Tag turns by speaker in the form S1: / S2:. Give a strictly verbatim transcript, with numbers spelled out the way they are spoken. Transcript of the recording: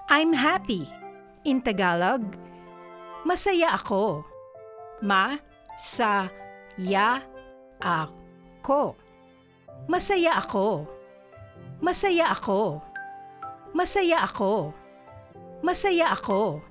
S1: I'm happy. In Tagalog, masaya ako. Ma-sa-ya ako. Masaya ako. Masaya ako. Masaya ako. Masaya ako.